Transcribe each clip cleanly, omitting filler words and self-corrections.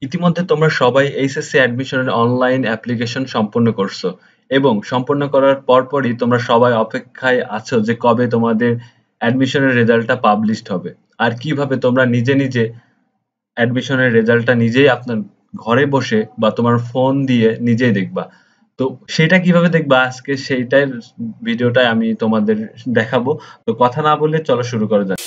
ইতিমধ্যে তোমরা সবাই এইচএসসি অ্যাডমিশনের অনলাইন অ্যাপ্লিকেশন সম্পন্ন করছো এবং সম্পন্ন করার পরপরই তোমরা সবাই অপেক্ষায় আছো যে কবে তোমাদের অ্যাডমিশনের রেজাল্টটা পাবলিশড হবে আর কিভাবে তোমরা নিজে নিজে অ্যাডমিশনের রেজাল্টটা নিজেই আপনার ঘরে বসে বা তোমার ফোন দিয়ে নিজেই দেখবা। তো সেটা কিভাবে দেখবা আজকে সেইটার ভিডিওটাই আমি তোমাদের দেখাবো। তো কথা না বলে চলো শুরু করা যাক।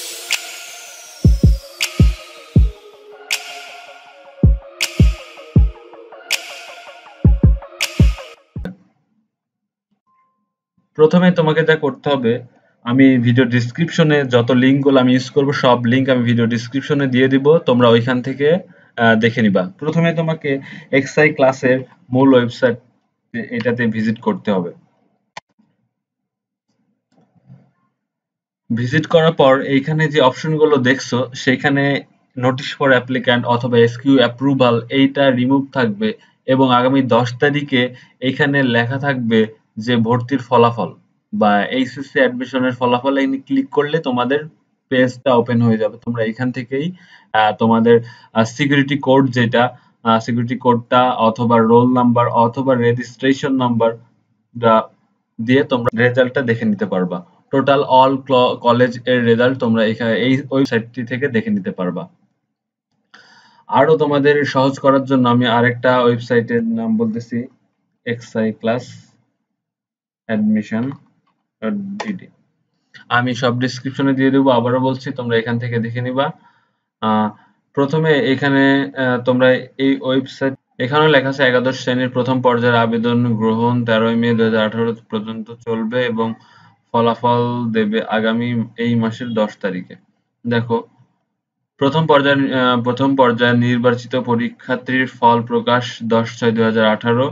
প্রথমে তোমাকে যা করতে হবে, আমি ভিডিও ডেসক্রিপশনে যত লিঙ্কগুলো আমি ইউজ করব সব লিঙ্ক আমি ভিডিও ডেসক্রিপশনে দিয়ে দিব, তোমরা ওইখান থেকে দেখে নিবা। প্রথমে তোমাকে এক্সআই ক্লাসের মূল ওয়েবসাইট এটাতে ভিজিট করতে হবে। ভিজিট করার পর এইখানে যে অপশনগুলো দেখছো সেখানে নোটিশ ফর অ্যাপ্লিক্যান্ট অথবা এসকিউ অ্যাপ্রুভাল এইটা রিমুভ থাকবে এবং আগামী 10 তারিখে এইখানে লেখা থাকবে যে ভর্তির ফলাফল বা এইচএসসি অ্যাডমিশনের ফলাফল। এখানে ক্লিক করলে তোমাদের পেজটা ওপেন হয়ে যাবে। তোমরা এখান থেকেই তোমাদের সিকিউরিটি কোড যেটা সিকিউরিটি কোডটা অথবা রোল নাম্বার অথবা রেজিস্ট্রেশন নাম্বার দিয়ে তোমরা রেজাল্টটা দেখে নিতে পারবা। টোটাল অল কলেজ এর রেজাল্ট তোমরা এখানে এই ওয়েবসাইটটি থেকে দেখে নিতে পারবা। আরো তোমাদের সহজ করার জন্য আমি আরেকটা ওয়েবসাইটের নাম বলতেছি, xiclassadmission.gov.bd। আমি সব ডেসক্রিপশনে দিয়ে দেবো, আবারও বলছি তোমরা এখান থেকে দেখে নিবা। প্রথমে এখানে তোমরা এই ওয়েবসাইট, এখানেও লেখা আছে একাদশ শ্রেণীর প্রথম পর্যায়ের আবেদন গ্রহণ 13 মে 2018 পর্যন্ত চলবে এবং ফলাফল দেবে আগামী এই মাসের 10 তারিখে। দেখো, প্রথম পর্যায়ে নির্বাচিত পরীক্ষার্থীর ফল প্রকাশ 10/6/2018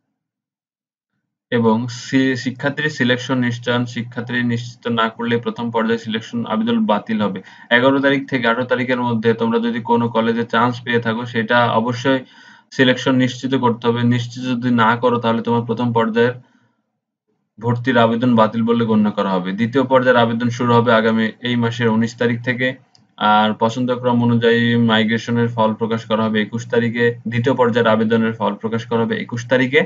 এবং শিক্ষার্থীর সিলেকশন নিশ্চয়ন শিক্ষার্থী নিশ্চিত না করলে প্রথম পর্যায়ে সিলেকশন আবেদন বাতিল হবে। 11 তারিখ থেকে 18 তারিখের মধ্যে তোমরা যদি কোনো কলেজে চান্স পেয়ে থাকো সেটা অবশ্যই সিলেকশন নিশ্চিত করতে হবে। নিশ্চিত যদি না করো তাহলে তোমার প্রথম পর্যায়ের ভর্তির আবেদন বাতিল বলে গণ্য করা হবে। দ্বিতীয় পর্যায়ের আবেদন শুরু হবে আগামী এই মাসের 19 তারিখ থেকে। আর পছন্দক্রম অনুযায়ী মাইগ্রেশনের ফল প্রকাশ করা হবে 21 তারিখে। দ্বিতীয় পর্যায়ের আবেদনের ফল প্রকাশ করা হবে 21 তারিখে।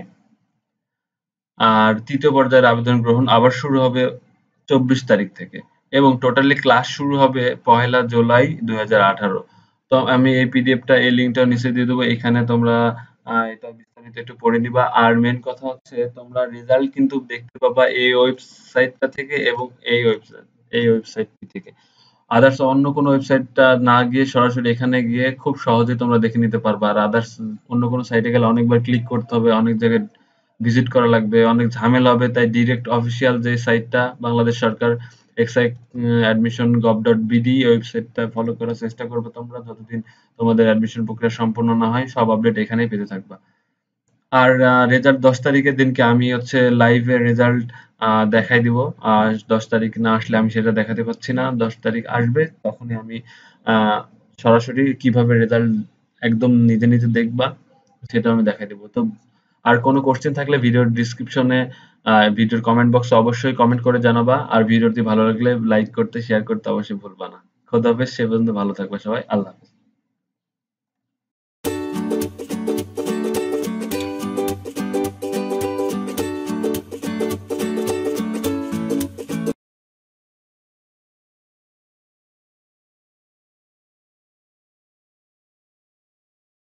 আর তৃতীয় পর্যায়ের আবেদন গ্রহণ আবার শুরু হবে 24 তারিখ থেকে এবং টোটালি ক্লাস শুরু হবে 1 জুলাই 2018। তো আমি এই পিডিএফটা এই লিঙ্কটা নিচে দিয়ে দেবো, এখানে তোমরা এটা বিস্তারিত একটু পড়ে নিবা। আর মেন কথা হচ্ছে তোমরা রেজাল্ট কিন্তু দেখতে পাবা এই ওয়েবসাইটটা থেকে এবং এই ওয়েবসাইটটি থেকে। আদার্স অন্য কোনো ওয়েবসাইটটা না গিয়ে সরাসরি এখানে গিয়ে খুব সহজেই তোমরা দেখে নিতে পারবা। আর আদার্স অন্য কোনো সাইটে গেলে অনেকবার ক্লিক করতে হবে, অনেক জায়গায় ভিজিট করা লাগবে, অনেক ঝামেলা হবে। তাই ডিরেক্ট অফিসিয়াল যে সাইটটা বাংলাদেশ সরকার xiclassadmission.gov.bd ওয়েবসাইটটা ফলো করার চেষ্টা করবে তোমরা। যতদিন তোমাদের অ্যাডমিশন প্রক্রিয়া সম্পূর্ণ না হয় সব আপডেট এখানেই পেতে থাকবা। আর রেজাল্ট 10 তারিখের দিনকে আমি হচ্ছে লাইভে রেজাল্ট দেখাই দিব। 10 তারিখ না আসলে আমি সেটা দেখাতে পাচ্ছি না। 10 তারিখ আসবে তখনই আমি সরাসরি কিভাবে রেজাল্ট একদম নিজে নিজে দেখবা সেটা আমি দেখাই দিব। তো আর কোনো কোশ্চেন থাকলে ভিডিওর ডেসক্রিপশনে ভিডিওর কমেন্ট বক্সে অবশ্যই কমেন্ট করে জানাবা। আর ভিডিওটি ভালো লাগলে লাইক করতে শেয়ার করতে অবশ্যই ভুলবা না। খোদা হাফেজ, সে পর্যন্ত ভালো থাকবে সবাই। আল্লাহ হাফেজ।